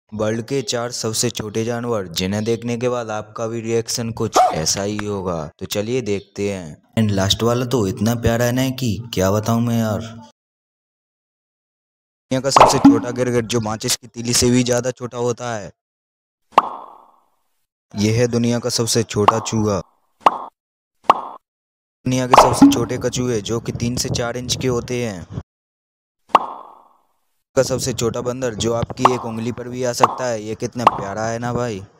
World के 4 सबसे छोटे जानवर जिन्हें देखने के बाद आपका भी रिएक्शन कुछ ऐसा ही होगा। तो चलिए देखते हैं। एंड लास्ट वाला तो इतना प्यारा है ना कि क्या बताऊं मैं यार। दुनिया का सबसे छोटा गिरगिट जो माचिस की तीली से भी ज्यादा छोटा होता है। यह है दुनिया का सबसे छोटा चूहा। दुनिया के सबसे छोटे कछुए जो कि 3 से 4 इंच के होते हैं। का सबसे छोटा बंदर जो आपकी एक उंगली पर भी आ सकता है। ये कितना प्यारा है ना भाई।